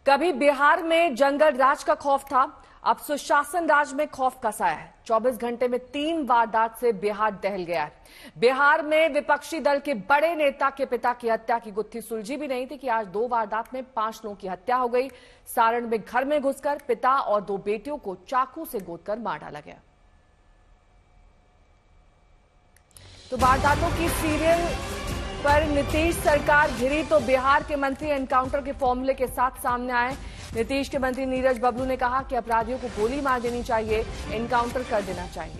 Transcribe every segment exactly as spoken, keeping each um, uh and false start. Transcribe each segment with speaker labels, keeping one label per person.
Speaker 1: कभी बिहार में जंगल राज का खौफ था, अब सुशासन राज में खौफ का साया है। चौबीस घंटे में तीन वारदात से बिहार दहल गया है। बिहार में विपक्षी दल के बड़े नेता के पिता की हत्या की गुत्थी सुलझी भी नहीं थी कि आज दो वारदात में पांच लोगों की हत्या हो गई। सारण में घर में घुसकर पिता और दो बेटियों को चाकू से गोदकर मार डाला गया। तो वारदातों की सीरियल पर नीतीश सरकार घिरी तो बिहार के मंत्री एनकाउंटर के फॉर्मूले के साथ सामने आए। नीतीश के मंत्री नीरज बबलू ने कहा कि अपराधियों को गोली मार देनी चाहिए, एनकाउंटर कर देना चाहिए।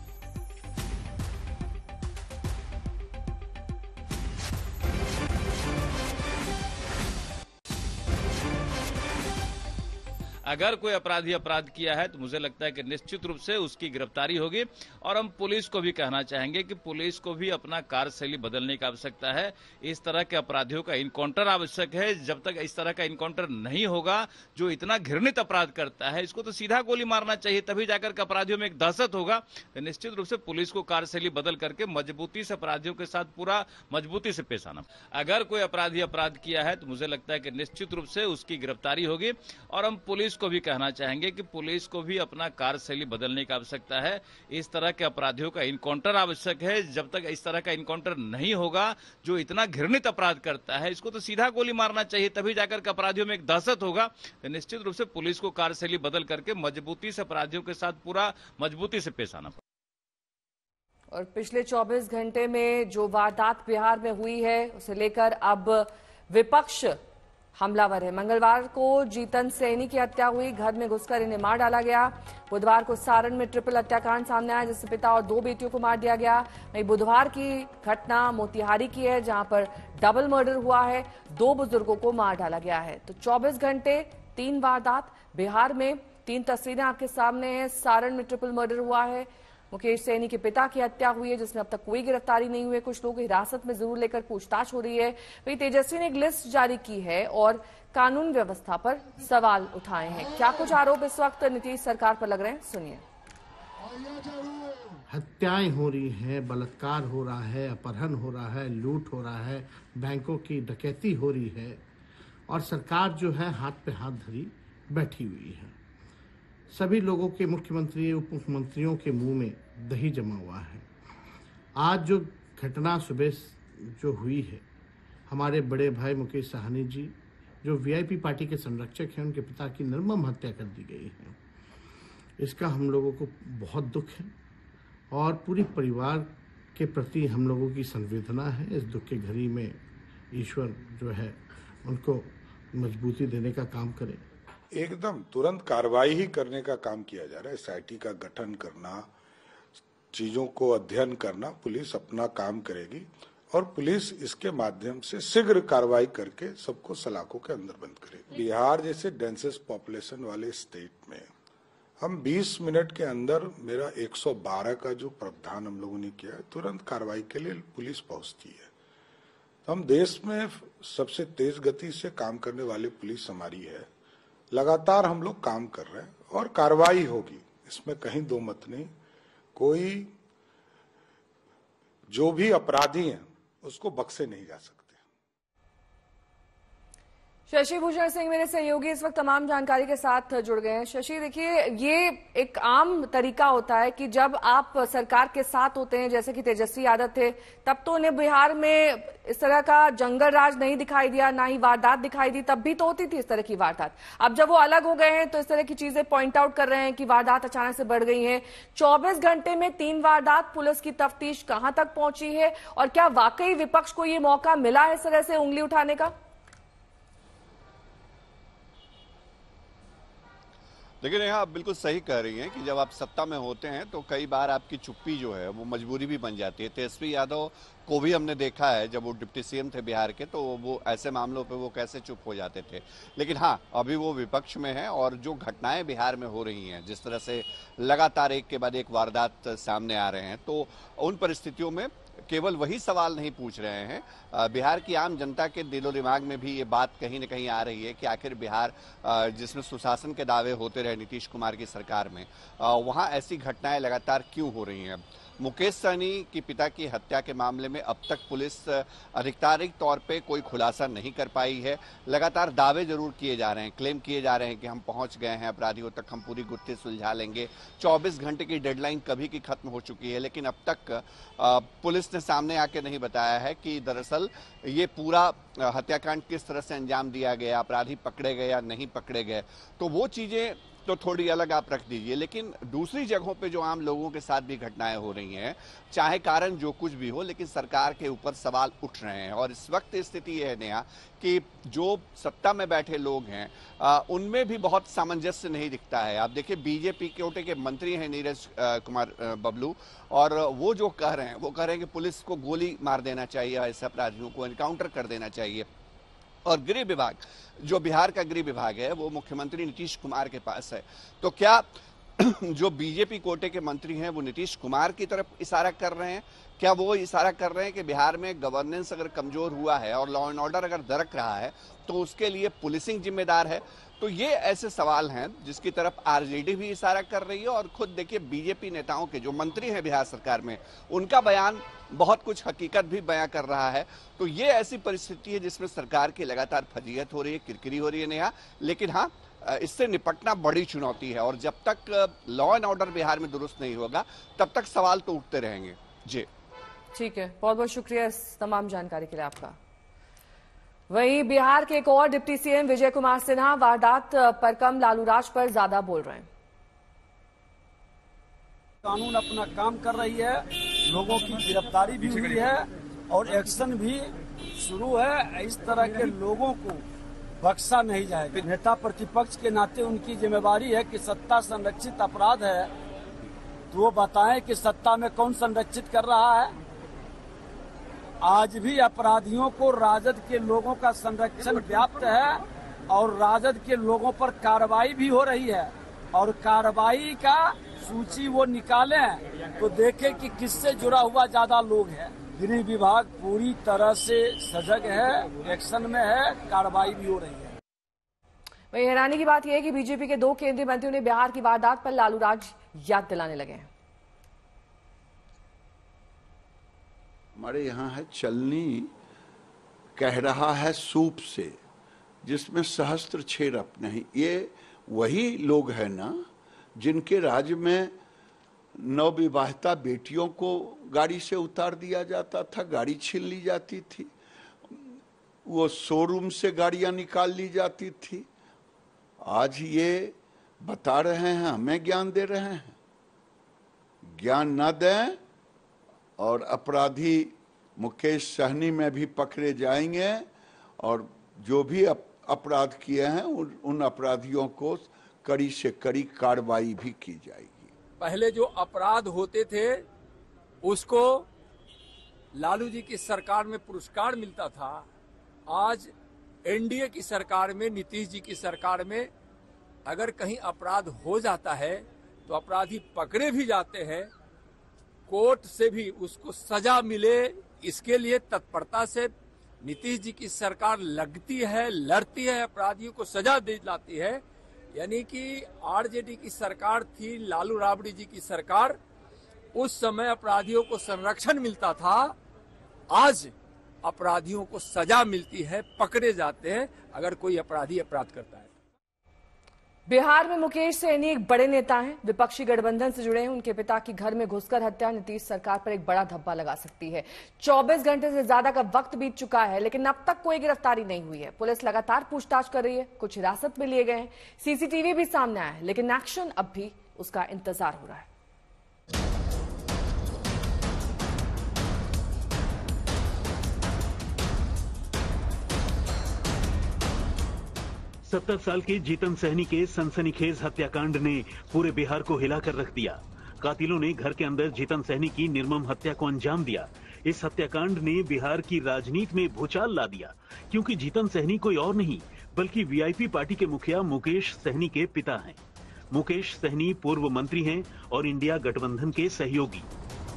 Speaker 2: अगर कोई अपराधी अपराध किया है तो मुझे लगता है कि निश्चित रूप से उसकी गिरफ्तारी होगी। और हम पुलिस को भी कहना चाहेंगे कि पुलिस को भी अपना कार्यशैली बदलने की आवश्यकता है। इस तरह के अपराधियों का इनकाउंटर आवश्यक है। जब तक इस तरह का इनकाउंटर नहीं होगा, जो इतना घृणित अपराध करता है, इसको तो सीधा गोली मारना चाहिए, तभी जाकर के अपराधियों में एक दहशत होगा। तो निश्चित रूप से पुलिस को कार्यशैली बदल करके मजबूती से अपराधियों के साथ पूरा मजबूती से पेश आना। अगर कोई अपराधी अपराध किया है तो मुझे लगता है कि निश्चित रूप से उसकी गिरफ्तारी होगी। और हम पुलिस को भी कहना चाहेंगे कि पुलिस को भी अपना कार्यशैली बदलने की आवश्यकता है। इस तरह के अपराधियों का इनकाउंटर आवश्यक है। जब तक इस तरह का इनकाउंटर नहीं होगा, जो इतना घृणित अपराध करता है, इसको तो सीधा गोली मारना चाहिए, तभी जाकर के अपराधियों में एक दहशत होगा। तो निश्चित रूप से पुलिस को कार्यशैली बदल करके मजबूती से अपराधियों के साथ पूरा मजबूती से पेश आना।
Speaker 1: और पिछले चौबीस घंटे में जो वारदात बिहार में हुई है, उसे लेकर अब विपक्ष हमलावर है। मंगलवार को जीतन सैनी की हत्या हुई, घर में घुसकर इन्हें मार डाला गया। बुधवार को सारण में ट्रिपल हत्याकांड सामने आया, जिससे पिता और दो बेटियों को मार दिया गया। वहीं बुधवार की घटना मोतिहारी की है, जहां पर डबल मर्डर हुआ है, दो बुजुर्गों को मार डाला गया है। तो चौबीस घंटे तीन वारदात बिहार में। तीन तस्वीरें आपके सामने हैं। सारण में ट्रिपल मर्डर हुआ है, मुकेश सैनी के पिता की हत्या हुई है, जिसमें अब तक कोई गिरफ्तारी नहीं हुई है। कुछ लोग हिरासत में जरूर लेकर पूछताछ हो रही है। वहीं तेजस्वी ने एक लिस्ट जारी की है और कानून व्यवस्था पर सवाल उठाए हैं। क्या कुछ आरोप इस वक्त नीतीश सरकार पर लग रहे हैं, सुनिए।
Speaker 3: हत्याएं हो रही हैं, बलात्कार हो रहा है, अपहरण हो रहा है, लूट हो रहा है, बैंकों की डकैती हो रही है, और सरकार जो है हाथ पे हाथ धरी बैठी हुई है। सभी लोगों के, मुख्यमंत्री उप मुख्यमंत्रियों के मुंह में दही जमा हुआ है। आज जो घटना सुबह जो हुई है, हमारे बड़े भाई मुकेश साहनी जी, जो वीआईपी पार्टी के संरक्षक हैं, उनके पिता की निर्मम हत्या कर दी गई है। इसका हम लोगों को बहुत दुख है और पूरी परिवार के प्रति हम लोगों की संवेदना है। इस दुख के घड़ी में ईश्वर जो है उनको मजबूती देने का काम करे।
Speaker 4: एकदम तुरंत कार्रवाई ही करने का काम किया जा रहा है। एसआईटी का गठन करना, चीजों को अध्ययन करना, पुलिस अपना काम करेगी और पुलिस इसके माध्यम से शीघ्र कार्रवाई करके सबको सलाखों के अंदर बंद करेगी। बिहार जैसे डेंसेस्ट पॉपुलेशन वाले स्टेट में हम बीस मिनट के अंदर, मेरा एक सौ बारह का जो प्रावधान हम लोगों ने किया है, तुरंत कार्रवाई के लिए पुलिस पहुंचती है। तो हम देश में सबसे तेज गति से काम करने वाली पुलिस हमारी है। लगातार हम लोग काम कर रहे हैं और कार्रवाई होगी, इसमें कहीं दो मत नहीं। कोई जो भी अपराधी हैं उसको बख्शे नहीं जा सकते।
Speaker 1: शशि भूषण सिंह मेरे सहयोगी इस वक्त तमाम जानकारी के साथ जुड़ गए हैं। शशि, देखिए, ये एक आम तरीका होता है कि जब आप सरकार के साथ होते हैं, जैसे कि तेजस्वी यादव थे, तब तो उन्हें बिहार में इस तरह का जंगल राज नहीं दिखाई दिया, ना ही वारदात दिखाई दी, तब भी तो होती थी इस तरह की वारदात। अब जब वो अलग हो गए हैं तो इस तरह की चीजें पॉइंट आउट कर रहे हैं कि वारदात अचानक से बढ़ गई है। चौबीस घंटे में तीन वारदात, पुलिस की तफ्तीश कहां तक पहुंची है और क्या वाकई विपक्ष को ये मौका मिला है इस तरह से उंगली उठाने का?
Speaker 5: लेकिन यहाँ आप बिल्कुल सही कह रही हैं कि जब आप सत्ता में होते हैं तो कई बार आपकी चुप्पी जो है वो मजबूरी भी बन जाती है। तेजस्वी यादव को भी हमने देखा है, जब वो डिप्टी सीएम थे बिहार के, तो वो ऐसे मामलों पे वो कैसे चुप हो जाते थे। लेकिन हाँ, अभी वो विपक्ष में है और जो घटनाएं बिहार में हो रही हैं, जिस तरह से लगातार एक के बाद एक वारदात सामने आ रहे हैं, तो उन परिस्थितियों में केवल वही सवाल नहीं पूछ रहे हैं, बिहार की आम जनता के दिलो दिमाग में भी ये बात कहीं न कहीं आ रही है कि आखिर बिहार जिसमें सुशासन के दावे होते रहे नीतीश कुमार की सरकार में, वहाँ ऐसी घटनाएं लगातार क्यों हो रही हैं। मुकेश सहनी की पिता की हत्या के मामले में अब तक पुलिस आधिकारिक तौर पे कोई खुलासा नहीं कर पाई है। लगातार दावे जरूर किए जा रहे हैं, क्लेम किए जा रहे हैं कि हम पहुंच गए हैं अपराधियों तक, हम पूरी गुत्थी सुलझा लेंगे। चौबीस घंटे की डेडलाइन कभी की खत्म हो चुकी है, लेकिन अब तक पुलिस ने सामने आके नहीं बताया है कि दरअसल ये पूरा हत्याकांड किस तरह से अंजाम दिया गया, अपराधी पकड़े गए या नहीं पकड़े गए। तो वो चीजें तो थोड़ी अलग आप रख दीजिए, लेकिन दूसरी जगहों पे जो आम लोगों के साथ भी घटनाएं हो रही हैं, चाहे कारण जो कुछ भी हो, लेकिन सरकार के ऊपर सवाल उठ रहे हैं। और इस वक्त स्थिति यह है नेहा कि जो सत्ता में बैठे लोग हैं आ, उनमें भी बहुत सामंजस्य नहीं दिखता है। आप देखिए, बीजेपी कोटे के मंत्री हैं नीरज कुमार बबलू, और वो जो कह रहे हैं वो कह रहे हैं कि पुलिस को गोली मार देना चाहिए, ऐसे अपराधियों को एनकाउंटर कर देना चाहिए। और गृह विभाग, जो बिहार का गृह विभाग है, वो मुख्यमंत्री नीतीश कुमार के पास है। तो क्या जो बीजेपी कोटे के मंत्री हैं वो नीतीश कुमार की तरफ इशारा कर रहे हैं? क्या वो इशारा कर रहे हैं कि बिहार में गवर्नेंस अगर कमजोर हुआ है और लॉ एंड ऑर्डर अगर दरक रहा है तो उसके लिए पुलिसिंग जिम्मेदार है? तो ये ऐसे सवाल हैं जिसकी तरफ आरजेडी भी इशारा कर रही है। और खुद देखिए, बीजेपी नेताओं के जो मंत्री हैं बिहार सरकार में, उनका बयान बहुत कुछ हकीकत भी बयां कर रहा है। तो ये ऐसी परिस्थिति है जिसमें सरकार की लगातार फजीहत हो रही है, किरकिरी हो रही है नेहा। लेकिन हाँ, इससे निपटना बड़ी चुनौती है, और जब तक लॉ एंड ऑर्डर बिहार में दुरुस्त नहीं होगा तब तक सवाल तो उठते रहेंगे। जी
Speaker 1: ठीक है, बहुत बहुत शुक्रिया इस तमाम जानकारी के लिए आपका। वहीं बिहार के एक और डिप्टी सीएम विजय कुमार सिन्हा वारदात पर कम, लालू राज पर ज्यादा बोल रहे हैं।
Speaker 6: कानून अपना काम कर रही है, लोगों की गिरफ्तारी भी हुई है और एक्शन भी शुरू है। इस तरह के लोगों को बख्शा नहीं जाएगा। नेता प्रतिपक्ष के नाते उनकी जिम्मेवारी है कि सत्ता संरक्षित अपराध है तो वो बताएं कि सत्ता में कौन संरक्षित कर रहा है। आज भी अपराधियों को राजद के लोगों का संरक्षण व्याप्त है और राजद के लोगों पर कार्रवाई भी हो रही है, और कार्रवाई का सूची वो निकालें तो देखें कि किससे जुड़ा हुआ ज्यादा लोग हैं। गृह विभाग पूरी तरह से सजग है, एक्शन में है, कार्रवाई भी हो रही है।
Speaker 1: वहीं हैरानी की बात यह है कि बीजेपी के दो केंद्रीय मंत्रियों ने बिहार की वारदात पर लालू राज याद दिलाने लगे हैं।
Speaker 7: हमारे यहाँ है चलनी कह रहा है सूप से, जिसमें सहस्त्र छेद नहीं। ये वही लोग हैं ना जिनके राज्य में नवविवाहिता बेटियों को गाड़ी से उतार दिया जाता था, गाड़ी छीन ली जाती थी, वो शोरूम से गाड़ियां निकाल ली जाती थी। आज ये बता रहे हैं, हमें ज्ञान दे रहे हैं। ज्ञान न दें और अपराधी मुकेश सहनी में भी पकड़े जाएंगे, और जो भी अपराध किए हैं उन, उन अपराधियों को कड़ी से कड़ी कार्रवाई भी की जाएगी।
Speaker 6: पहले जो अपराध होते थे उसको लालू जी की सरकार में पुरस्कार मिलता था। आज एनडीए की सरकार में, नीतीश जी की सरकार में अगर कहीं अपराध हो जाता है तो अपराधी पकड़े भी जाते हैं, कोर्ट से भी उसको सजा मिले, इसके लिए तत्परता से नीतीश जी की सरकार लगती है, लड़ती है, अपराधियों को सजा दिलाती है। यानी कि आरजेडी की सरकार थी, लालू राबड़ी जी की सरकार, उस समय अपराधियों को संरक्षण मिलता था। आज अपराधियों को सजा मिलती है, पकड़े जाते हैं अगर कोई अपराधी अपराध करता है।
Speaker 1: बिहार में मुकेश सहनी एक बड़े नेता हैं, विपक्षी गठबंधन से जुड़े हैं। उनके पिता की घर में घुसकर हत्या नीतीश सरकार पर एक बड़ा धब्बा लगा सकती है। चौबीस घंटे से ज्यादा का वक्त बीत चुका है, लेकिन अब तक कोई गिरफ्तारी नहीं हुई है। पुलिस लगातार पूछताछ कर रही है, कुछ हिरासत में लिए गए हैं, सीसीटीवी भी सामने आया है, लेकिन एक्शन अब भी उसका इंतजार हो रहा है।
Speaker 8: सत्तर साल के जीतन सहनी के सनसनीखेज हत्याकांड ने पूरे बिहार को हिलाकर रख दिया। कातिलों ने घर के अंदर जीतन सहनी की निर्मम हत्या को अंजाम दिया। इस हत्याकांड ने बिहार की राजनीति में भूचाल ला दिया, क्योंकि जीतन सहनी कोई और नहीं बल्कि वीआईपी पार्टी के मुखिया मुकेश सहनी के पिता हैं। मुकेश सहनी पूर्व मंत्री हैं और इंडिया गठबंधन के सहयोगी।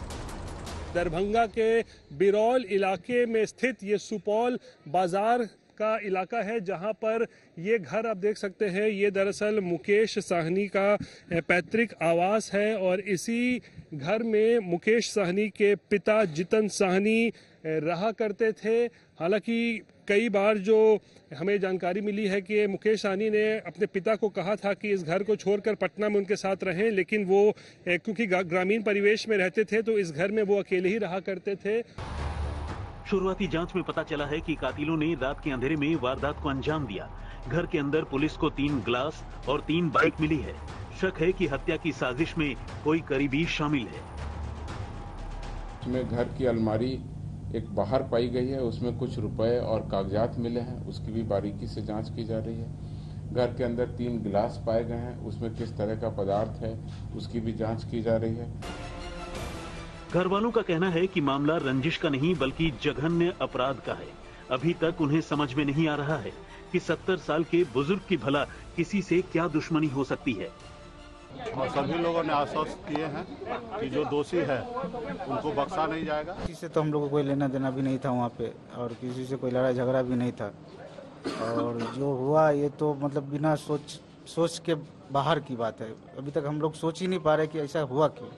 Speaker 9: दरभंगा के बिरौल इलाके में स्थित ये सुपौल बाजार का इलाका है जहां पर ये घर आप देख सकते हैं। ये दरअसल मुकेश साहनी का पैतृक आवास है और इसी घर में मुकेश साहनी के पिता जितन साहनी रहा करते थे। हालांकि कई बार जो हमें जानकारी मिली है कि मुकेश साहनी ने अपने पिता को कहा था कि इस घर को छोड़कर पटना में उनके साथ रहें, लेकिन वो क्योंकि ग्रामीण परिवेश में रहते थे तो इस घर में वो अकेले ही रहा करते थे।
Speaker 8: शुरुआती जांच में पता चला है कि कातिलों ने रात के अंधेरे में वारदात को अंजाम दिया। घर के अंदर पुलिस को तीन ग्लास और तीन बाइक मिली है। शक है कि हत्या की साजिश में कोई करीबी शामिल है।
Speaker 10: इसमें घर की अलमारी एक बाहर पाई गई है, उसमें कुछ रुपए और कागजात मिले हैं, उसकी भी बारीकी से जांच की जा रही है। घर के अंदर तीन गिलास पाए गए हैं, उसमें किस तरह का पदार्थ है उसकी भी जांच की जा रही है।
Speaker 8: घर वालों का कहना है कि मामला रंजिश का नहीं बल्कि जघन्य अपराध का है। अभी तक उन्हें समझ में नहीं आ रहा है कि सत्तर साल के बुजुर्ग की भला किसी से क्या दुश्मनी हो सकती है।
Speaker 11: और सभी लोगों ने आश्वस्त किए हैं कि जो दोषी है उनको बख्शा नहीं जाएगा।
Speaker 12: किसी से तो हम लोग को कोई लेना देना भी नहीं था वहाँ पे, और किसी से कोई लड़ाई झगड़ा भी नहीं था। और जो हुआ ये तो मतलब बिना सोच सोच के बाहर की बात है। अभी तक हम लोग सोच ही नहीं पा रहे कि ऐसा हुआ क्यों।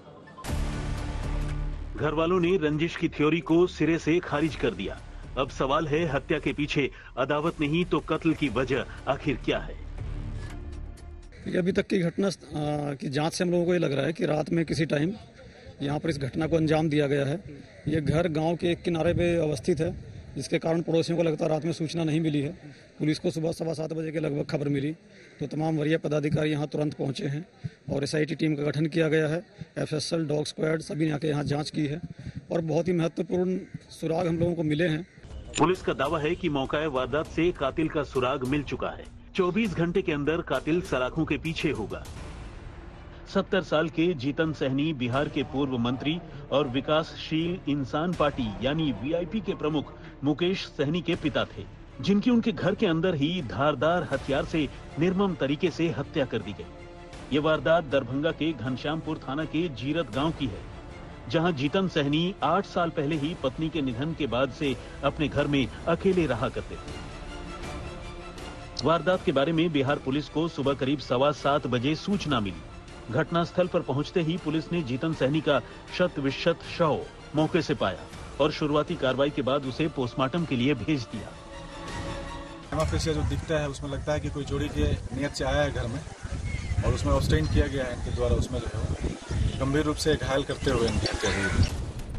Speaker 8: घर वालों ने रंजिश की थ्योरी को सिरे से खारिज कर दिया। अब सवाल है हत्या के पीछे अदावत नहीं तो कत्ल की वजह आखिर क्या है।
Speaker 13: अभी तक की घटना की जांच से हम लोगों को ये लग रहा है कि रात में किसी टाइम यहाँ पर इस घटना को अंजाम दिया गया है। ये घर गांव के एक किनारे पे अवस्थित है, जिसके कारण पड़ोसियों को लगता रात में सूचना नहीं मिली है। पुलिस को सुबह सवा सात बजे के लगभग खबर मिली तो तमाम वरीय पदाधिकारी यहाँ तुरंत पहुँचे हैं और एस आई टी टीम का गठन किया गया है। F S L, dog squad सभी ने आके यहाँ जाँच की है और बहुत ही महत्वपूर्ण सुराग हम लोगों को मिले हैं।
Speaker 8: पुलिस का दावा है कि मौका वारदात से कातिल का सुराग मिल चुका है। चौबीस घंटे के अंदर कातिल सलाखों के पीछे होगा। सत्तर साल के जीतन सहनी बिहार के पूर्व मंत्री और विकासशील इंसान पार्टी यानी वी आई पी के प्रमुख मुकेश सहनी के पिता थे, जिनकी उनके घर के अंदर ही धारदार हथियार से निर्मम तरीके से हत्या कर दी गई। ये वारदात दरभंगा के घनश्यामपुर थाना के जीरत गांव की है, जहां जीतन सहनी आठ साल पहले ही पत्नी के निधन के बाद से अपने घर में अकेले रहा करते थे। वारदात के बारे में बिहार पुलिस को सुबह करीब सवा सात बजे सूचना मिली। घटनास्थल पर पहुंचते ही पुलिस ने जीतन सहनी का शत विशत शव मौके से पाया और शुरुआती कार्रवाई के बाद उसे पोस्टमार्टम के लिए भेज दिया।
Speaker 14: एमएफएस जो दिखता है उसमें लगता है कि कोई चोरी के नियत से आया है घर में और उसमें ऑब्स्टेन किया गया है इनके द्वारा। उसमें जो है गंभीर रूप से घायल करते हुए इनकी हत्या हुई।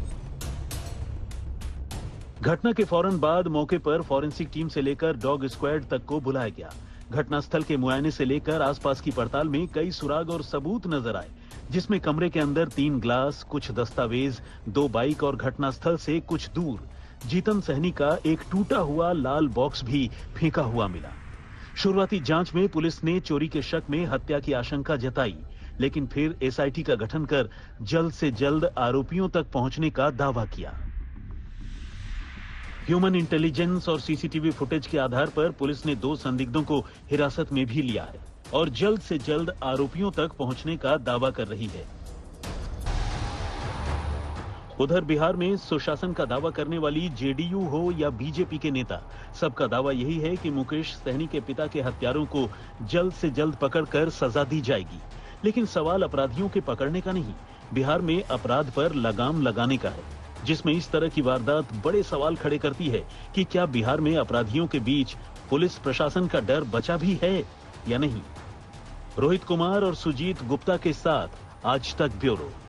Speaker 8: घटना के फौरन बाद मौके पर फॉरेंसिक टीम से लेकर डॉग स्क्वाड तक को बुलाया गया। घटनास्थल के मुआयने से लेकर आसपास की पड़ताल में कई सुराग और सबूत नजर आए, जिसमें कमरे के अंदर तीन ग्लास, कुछ दस्तावेज, दो बाइक और घटनास्थल से कुछ दूर जीतन सहनी का एक टूटा हुआ लाल बॉक्स भी फेंका हुआ मिला। शुरुआती जांच में पुलिस ने चोरी के शक में हत्या की आशंका जताई, लेकिन फिर एस आई टी का गठन कर जल्द से जल्द आरोपियों तक पहुंचने का दावा किया। ह्यूमन इंटेलिजेंस और C C T V footage के आधार पर पुलिस ने दो संदिग्धों को हिरासत में भी लिया है और जल्द से जल्द आरोपियों तक पहुंचने का दावा कर रही है। उधर बिहार में सुशासन का दावा करने वाली जे डी यू हो या बी जे पी के नेता, सबका दावा यही है कि मुकेश सहनी के पिता के हत्यारों को जल्द से जल्द पकड़कर सजा दी जाएगी। लेकिन सवाल अपराधियों के पकड़ने का नहीं, बिहार में अपराध पर लगाम लगाने का है, जिसमें इस तरह की वारदात बड़े सवाल खड़े करती है कि क्या बिहार में अपराधियों के बीच पुलिस प्रशासन का डर बचा भी है या नहीं। रोहित कुमार और सुजीत गुप्ता के साथ आज तक ब्यूरो।